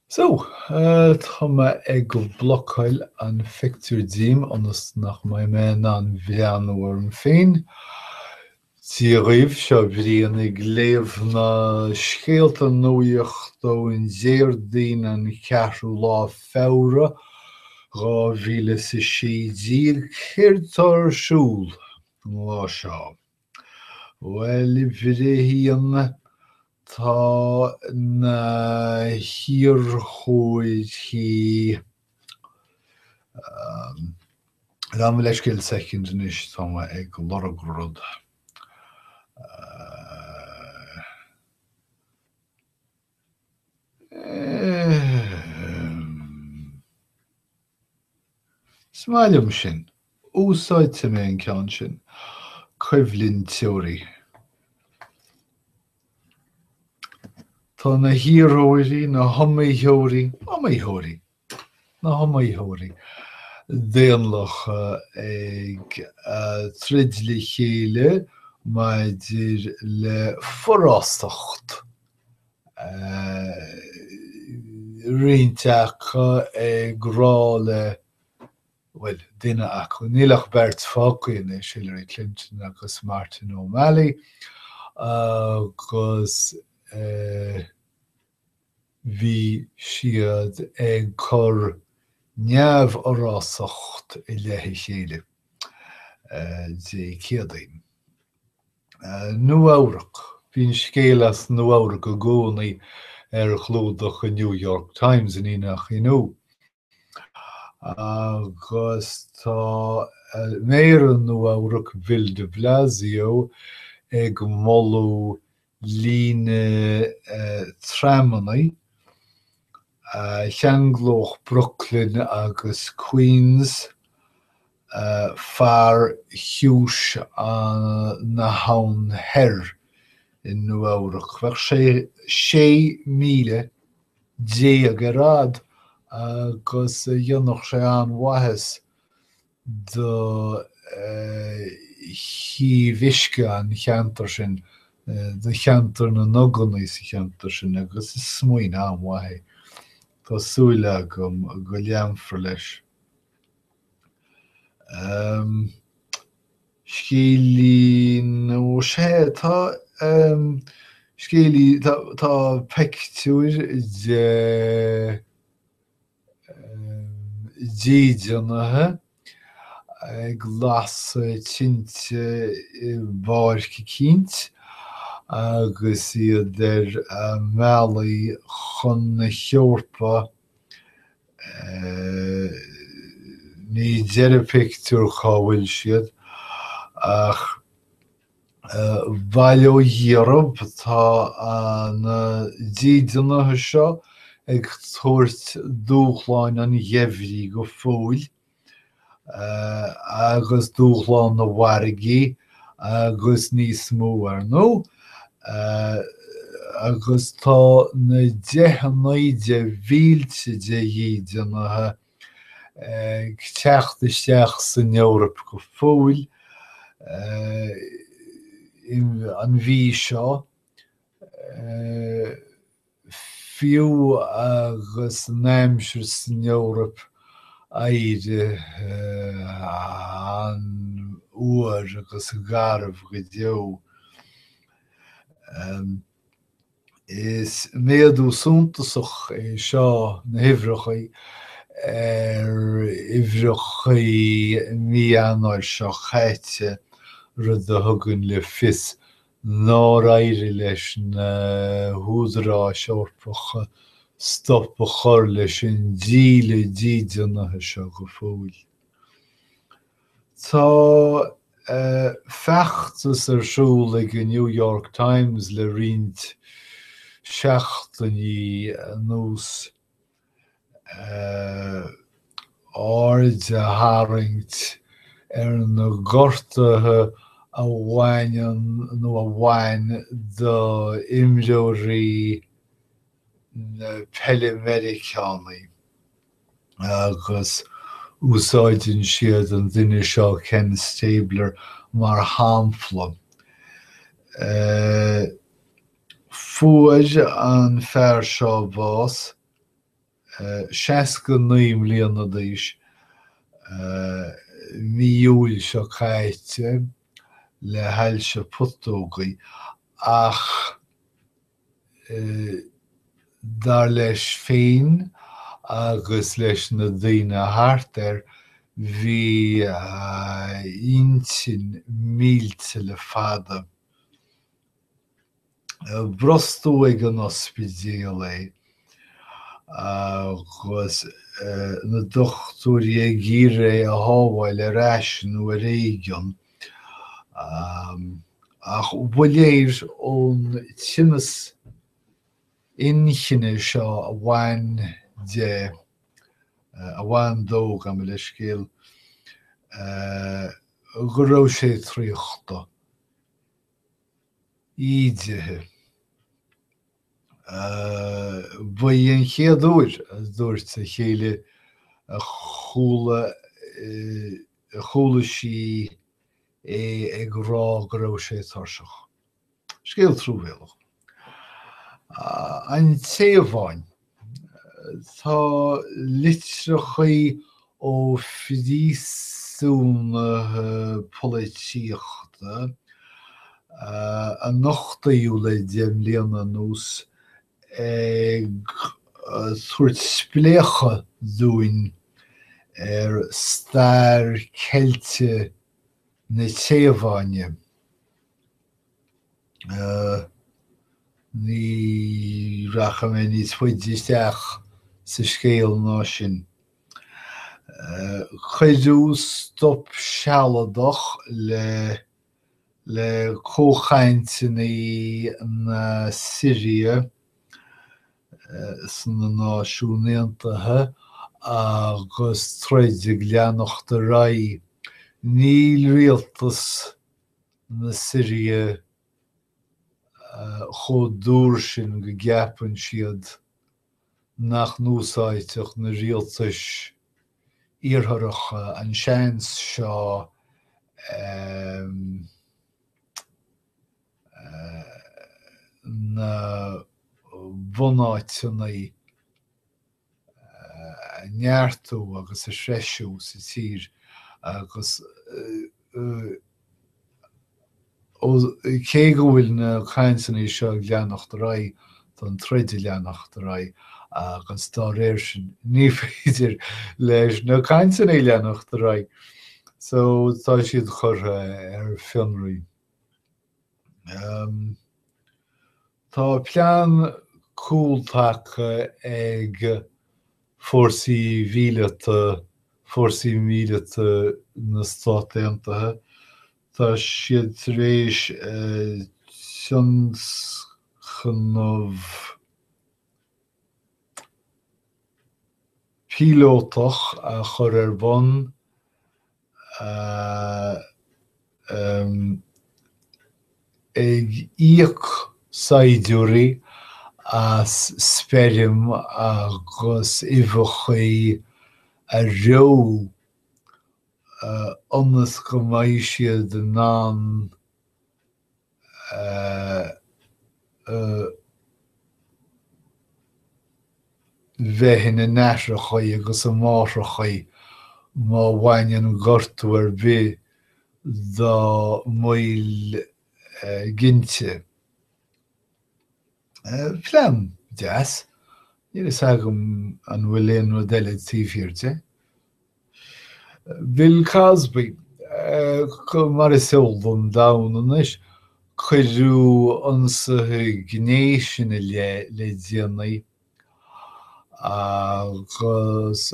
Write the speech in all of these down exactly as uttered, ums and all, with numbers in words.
So, uh, tá ma ag go blocail an fictúr dím anas nach mai me an bheanúir féin. Tí riomh seo bhríon ag léamh na scéalta nuaíocht ó an déirdaoin an ceathrú lá feabhra dhá mhíle sa séideal céirtarsúl an lá seo. Well, i bhréithíon tá na hiorchóidí um, Ram leis céil second inis tá ma ag lorgrod. Uh, um, Smailm sin, úsáidte mé an ceann sin, cuimhlinn teorí. Tá na hiorchóidí, na homaítheoirí, homaítheoirí, na homaítheoirí. Déanlach ag uh, tridli chéile maidir le forástacht. Uh, Rionteach ag rá le, well, duine acu. Nílach Bert Faucion is Hillary Clinton agus Martin O'Malley agus uh, bhí siad ag cur neamh órásacht i leithe chéile dé céadaoin. Nuamhrach, bhín scéalas nuamhrach go gcónaí ar chlódach a New York Times in ionach inniu. Agus tá méar an nuamhrach Bill de Blasio ag mollú líne uh, tramanaí Uh, Cheanglóch Brooklyn agus Queens uh, far hiús uh, na haun her in nuamhrach. Bheadh sé sé míle dé a grád agus dionach sé an wathas do uh, hí bhisce an cheantar sin, uh, do cheantar na nogannaí sa cheantar sin agus is smuoin an wathaí. Tásúla gom go leanfar leis. Um, Scéalaí nó sé tá um, scéalaí tá, tá pictiúr de um, déideanathe ag las tinte báirce cínt agus iad ar mealaí chun na cheorpa ní deireadh pictiúr chomhail siad ach bhaile ó dhearab tá na déideanathe seo ag tabhairt dúchláin an dheimhrí go fóil agus dúchláin na wargaí agus níos mó ar nó. Uh, agus tá na deithanaide mhílte de dhéideanathe ag teachtasteach san Eorp go fóil uh, an bhí seo uh, fiú agus naimsir san Eorp éire uh, an uair agus garbh go deo. Um, is méadú suntasach é seo na himhreachaí ar imhreachaí míanáil seo chaite rud a thugann le fios ná éire leis na húdará seorpacha stop a chur leis an díle déideanathe seo go fóil. Tá Uh, feachtas arsúil ag New York Times le riont seachtaí nús uh, áirde tharraingt ar na gortathe a bhainean nó a bhain do imreoirí na Peile-Americanánaí agus úsáidíonn siad an duine seo Ken Stabler mar hampla. Uh, Fuair an fear seo bás seaas go naoi mbliana d'aois míúil seo caite le hailse putógaí ach dar leis féin agus leis na daoine thart ar bhí intin mílte le fada. Brostú ag an ospidéal é agus na dochtúirí ag gíre a hábhail ar ais nó ar éigean ach bhuiléir ón tinnis inchinne seo a bhain de a bhain dóg am le scéal go raibh sé tríochta ídithe. Ba dhéon chéadúir as dúirt a chéile a chúla a chúla sí é ag rá go raibh sé tarseach. Scéal trúbhéalach. An téamháin tá litreachaí ó fidíosúnathe polaitíochta a nochtaíú le déim líana nús ag tuairt spléacha dúin ar stair ceilte na téamháine. Ní racha mé níos faoidisteach sa scéal ná sin. Chuidiú stop sealadach le le cóchainteanaí na Síria san na Náisiún Aontaithe agus troideadh leannacht de raibh níl rialtas na Síria chomh dúr sin go gceapann siad nach n-úsáidteach na rialtais iartharacha an seans seo na bhunáiteannaí neartú agus a sreisiú sa tír agus cé go bhfuil na chainteanaí seo leannacht de raibh don troide leannacht de raibh agus dá réir sin ní féidir leis na chainteanaí leannacht de raibh. So tá siad chur ar fionraí. Tá plean cúltacha ag fórsaí mhíleata fórsaí míleata na Stáit Aontaithe. Tá siad tar éis tionchnomh píolótach a chur ar bun ag íoc saidúirí as sperrim agus uimhreachaí a raibh ionas go mbeidh siad ná bheith ina neathrachaí agus a máthrachaí má bhaineann gortú ar bith dá maol ginte. Plean deas, ní is agam an bhfuil éon rud eile tíbhíorte. Bill Cosby, mar is eolm dawn is, chuirú ansathe gnéisina le le déanaí agus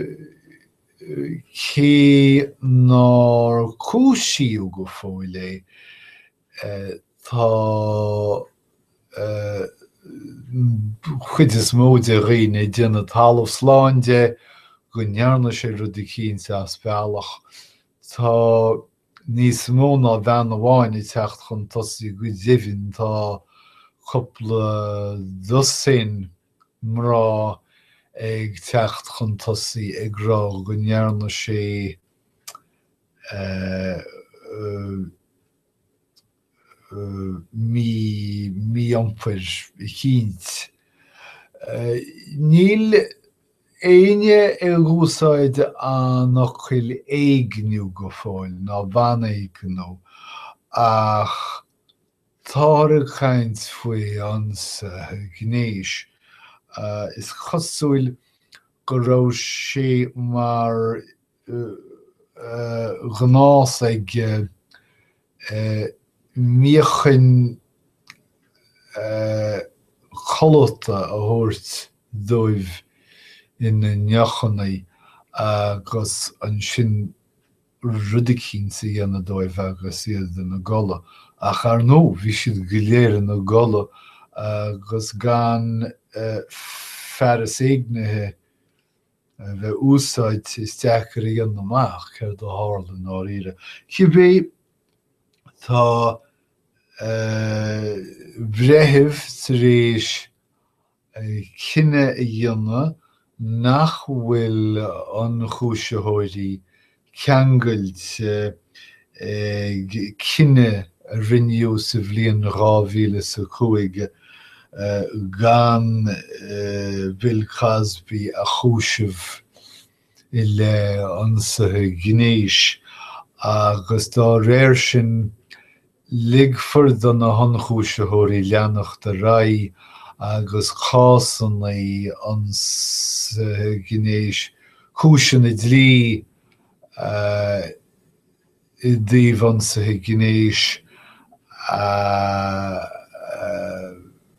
cé nár cúisiú go fóill é tá chuid is mó de riine déanana talamh sláinte go nearna sé rudí cínte as bealach. Tá níos mó ná bhean amháin i techt chun tosaí go déimhin tá coppla dosaen mrá ag techt chun tosaí ag rá go nearna sé mí iompair i cínt. Níl Éine i gúsáid an nach chuil éigniú go fáil ná bhana éignú ach táir a chaint faoi ansa gnéis. Uh, is chosúil go raibh sé mar uh, uh, gnás ag uh, uh, míochan uh, chollata a thabhairt dóibh ina neachannaí agus an sin rudicín sa dhéanana dóibh agus iad na gola. Ach ar nó, bhí siad go léir na gola agus gan uh, fearas éignithe uh, bheith úsáid is teachar a dhéanana amach céir do hála ná ire. Cibé tá uh, breitheamh tar éis uh, cinenne a dhéanana nach bhfuil an chúiseamhairí ceangailt uh, uh, cinenne a rinneú sa bhliain dhá mhíle sa cúige uh, gan uh, Bill Cosby a chúiseamh i le ansathe gnéis agus dá réir sin ligford an na honchúiseamhairí leannacht a raigh agus chásanna ansathe gnéis chúiseanna dlí uh, i dtaobh ansathe gnéis a, a,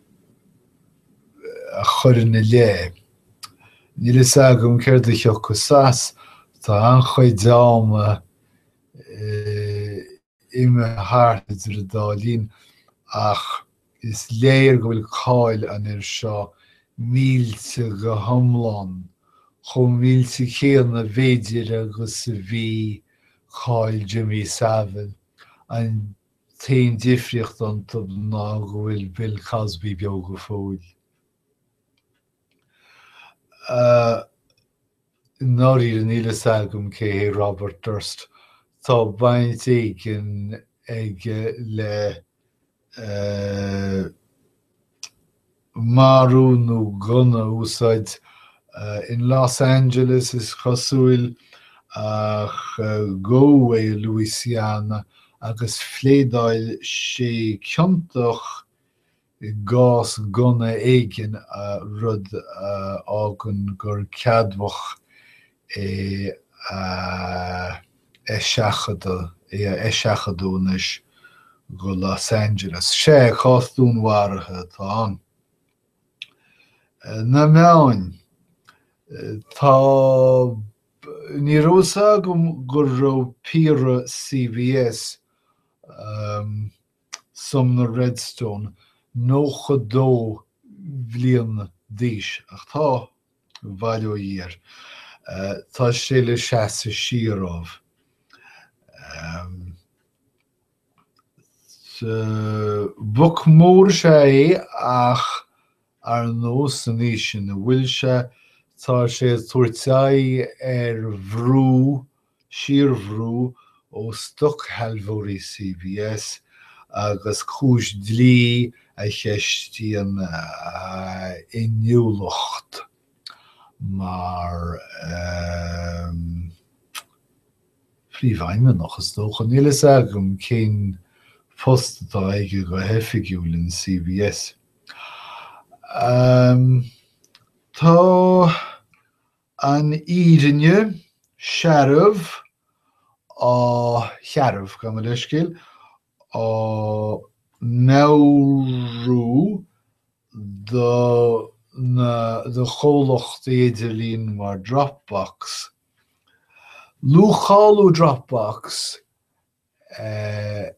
a chuireann na lé. Níl is agam céir de cheoch go sas tá an chuid dáma uh, ime thart idir a dálín ach is léir go bhfuil cáil an ir seo mílte go hiomlán chun mílte chéanna bhéidir agus sa bhí cáil Jimmy Savile an taon difriocht an tub ná go bhfuil Bill Cosby beo go fóil. Uh, Nóirí níl is agam cé Robert Durst tá baint éigin ag le uh, marú gunna úsáid uh, in Los Angeles is chosúil ach uh, Galway, Louisiana agus phléadáil sé ciontoch gás gunna éigin uh, rud uh, ágan gur ceadmhach é uh, é seachada é é seachadúnis go Los Angeles. Sé chástún mhairthe tá an. Uh, na meáin uh, tá ní rósa gom gur raibh píre C B S um, sum na Redstone nó chudó bhliain d'aois ach tá bhaile dhéar. Uh, tá sé le seasa siarámh. Um, Book mór sé é ach ar nó san níos sin na bhfuil sé tá sé tuairteáid ar bhrú, siar-bhrú ó Stockhalvóirí C B S agus chúis dlí a cheistíonn uh, inniúlacht mar um, príomhhaime nach is dócha níl is agam cén postatá aige go heifigiúil in C B S. Um, tá an írinne searamh á chearamh go mo leiscil á Nauru do na de cholacht idirlín mar Dropbox. Lúcháú Dropbox uh,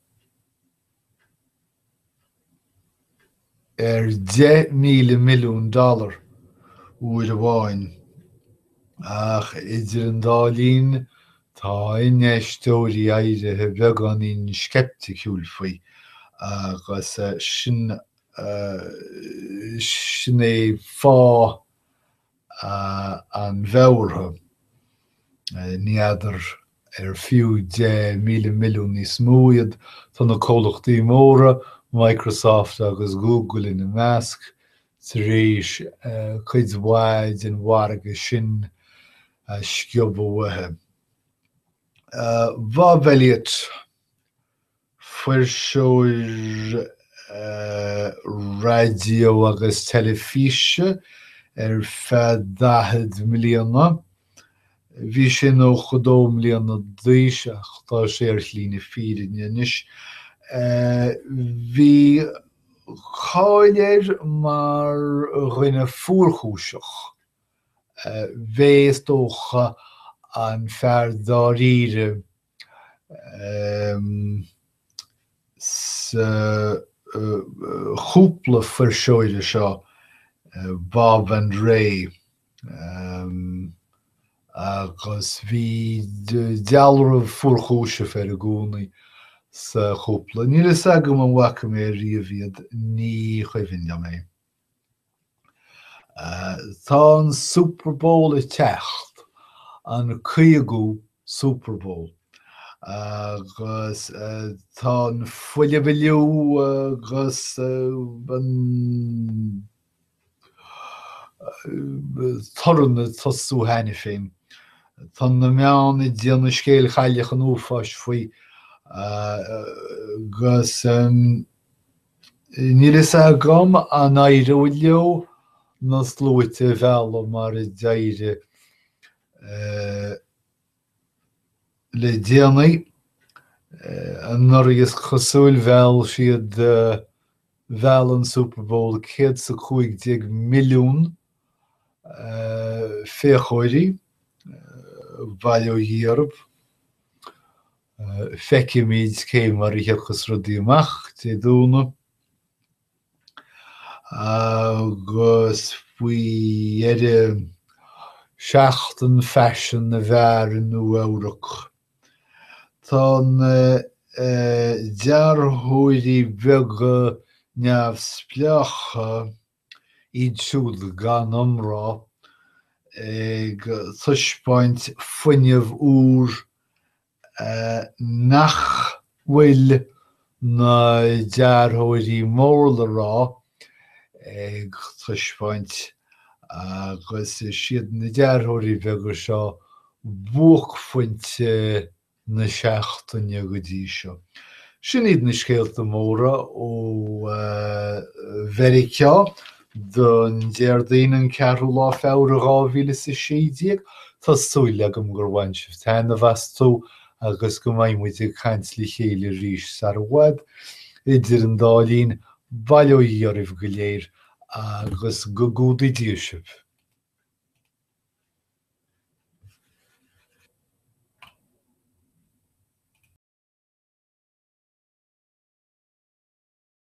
ar de míle milliún dollar uair amháin ach idir an dálín tá inéistóirí éirithe beag an ín skepticúil faoi agus uh, sin uh, sin é fá uh, an bheabhartha uh, níidir ar fiú de míle milliún níos mó iad tá na cólachtaí móra Microsoft agus Google in a measc rééis chuid bháid an bharga sin sciobh wathe. Bá bheiliad fuair seoir radio agus telefíse ar feadh daichead mbliana. Bhí sin ó chudó mbliana d'aois ach tá sé ar shlína fírinne anois. Bhí cháilir mar dhuine fuorchúiseach. Bhés dócha an fear dáríre sa chúpla fuair seoire seo Bob and Ray. Agus bhí dealra fuorchúise fear a gúnaí sa chúpla. Ní is agam an bhaca mé riamhiad ní chuimhne mé. Tá an Super Bowl i techt, an caogadh Super Bowl. Agus tá an foiile biliú agus an torna tosú haine féin. Tá na meán i dtíana scéal chailech an uafáis faoi agus ní is agam an éire ó leo na slúite bheala mar i dtéire le déanaí an noragus chosúil bheall siad bheall an Super Bowl céad sa chuaigh milliún féachóirí bhaile ó dhéarb. Feicimid cé mar i heachas rudaí amach té dúna. Agus bhí éidir seachtain fashion na bhear nó eabhrach. Tá dearthóirí beaga neamhspleácha iad siúd gan iomrá ag tuispeint fuinneamh úr nach bhfuil na dearthóirí mór le rá ag tuispeint agus siad na dearthóirí beaga seo buachphointe na seachtaine go dtí seo. Sin iad na scéalta móra ó Mheiriceá don déardaoin an ceathrú lá feabhar dhá mhíle sa séideag, tá súil agam gur bhain sibh taithe bheastú agus go mbeidh ag caintlí chéile arís sa bhfad idir an dálín baile ó dhearbh go léir agus go gúdaí díosibh.